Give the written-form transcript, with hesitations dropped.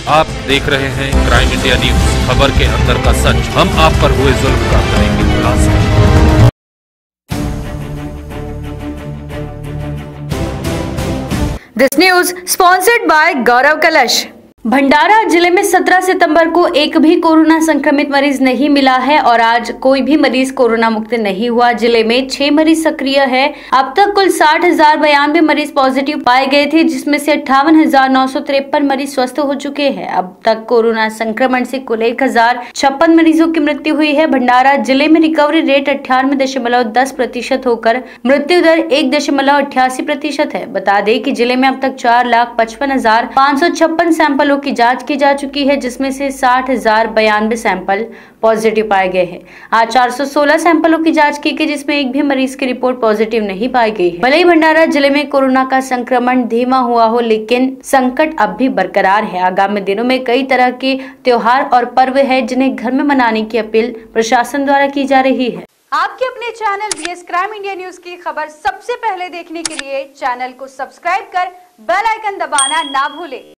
आप देख रहे हैं क्राइम इंडिया न्यूज, खबर के अंदर का सच। हम आप पर हुए जुल्म का करेंगे खुलासा। This news sponsored by Gaurav Kalash. Bhandara जिले में 17 सितंबर को एक भी कोरोना संक्रमित मरीज नहीं मिला है और आज कोई भी मरीज कोरोना मुक्त नहीं हुआ। जिले में 6 मरीज सक्रिय है। अब तक कुल 60,092 मरीज पॉजिटिव पाए गए थे, जिसमें से 58,953 मरीज स्वस्थ हो चुके हैं। अब तक कोरोना संक्रमण से कुल 1,056 मरीजों की मृत्यु हुई है। भंडारा जिले में रिकवरी रेट 98.10% होकर मृत्यु दर 1.88% है। बता दें कि जिले में अब तक 4,55,556 सैंपलों की जांच की जा चुकी है, जिसमें से 60,092 सैंपल पॉजिटिव पाए गए हैं। आज 416 सैंपलों की जांच की गई, जिसमें एक भी मरीज की रिपोर्ट पॉजिटिव नहीं पाई गई है। भले ही भंडारा जिले में कोरोना का संक्रमण धीमा हुआ हो, लेकिन संकट अब भी बरकरार है। आगामी दिनों में कई तरह के त्योहार और पर्व है, जिन्हें घर में मनाने की अपील प्रशासन द्वारा की जा रही है। आपके अपने channel BS crime India news की खबर सबसे पहले देखने के लिए चैनल को सब्सक्राइब कर बेल आइकन दबाना ना भूलें।